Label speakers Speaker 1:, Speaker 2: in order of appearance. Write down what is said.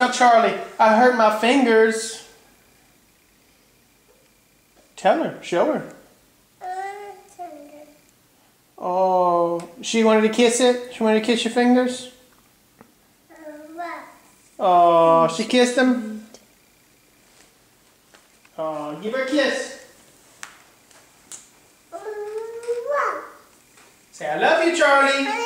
Speaker 1: Charlie, I hurt my fingers. Tell her, show her. Oh, she wanted to kiss it? She wanted to kiss your fingers? Oh, she kissed him? Oh, give her a kiss. Say, I love you, Charlie.